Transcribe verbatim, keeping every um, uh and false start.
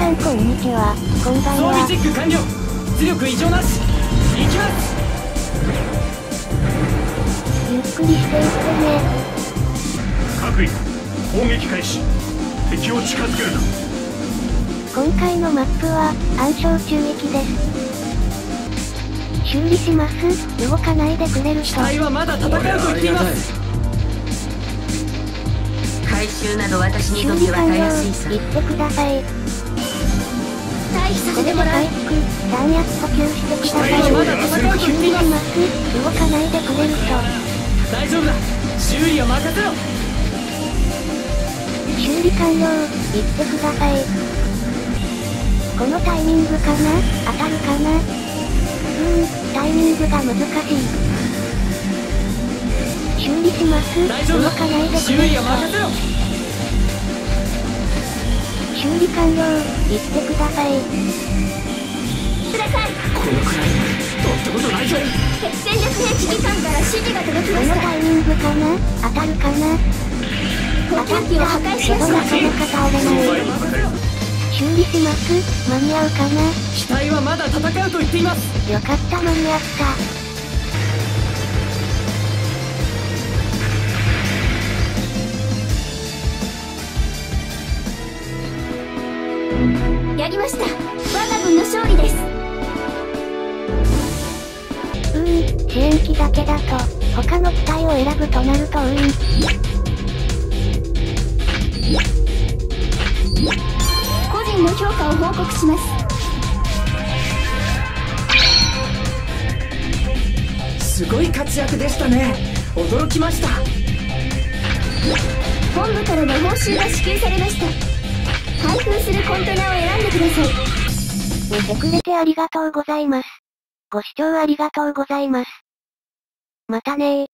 さんこんにちは。こんばんは。 装備チェック完了。出力異常なし。行きます。 ゆっくりしていってね。 各位攻撃開始。敵を近づけるな。 今回のマップは暗礁中域です。修理します。動かないでくれると。 機体はまだ戦うと言っています。 回収など私にと修理ってはた完了。 やすいさ。 言ってください。 退避させてもらう。 回復、弾薬補給してください。 機体はまだ戦うと修言っています。 理します。動かないでくれると。 大丈夫だ。修理は任せろ。 修理完了。言ってください。このタイミングかな？当たるかな？うーん、タイミングが難しい。修理します。 大丈夫だ。 動かないでく修理れると。 は任せろ。 修理完了。言ってください。 ください。 このくらい取ったことないぞ。 敵戦略兵器機関から指示が届きこのました。 タイミングかな？当たるかな？ 補給機を破壊しまけどなかした。 なか倒れない。修理します。間に合うかな？ 機体はまだ戦うと言っています。 よかった間に合った。 やりました。我が軍の勝利です。 うーん、支援機だけだと、他の機体を選ぶとなるとうーん。 個人の評価を報告します。 すごい活躍でしたね。驚きました。 本部からの報酬が支給されました。開封するコンテナを選んでください。 見てくれてありがとうございます。ご視聴ありがとうございます。またねー。